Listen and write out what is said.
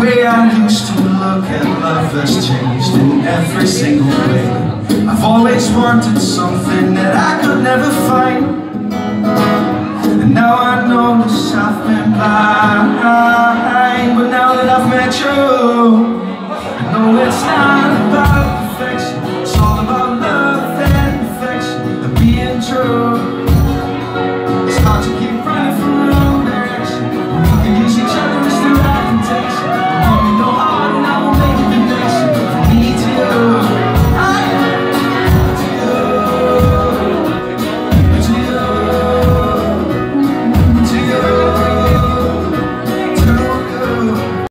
way I used to look at love has changed in every single way. I've always wanted something that I could never find, and now I notice I've been blind. But now that I've met you, I know it's not about perfection. It's all about love and affection and being true.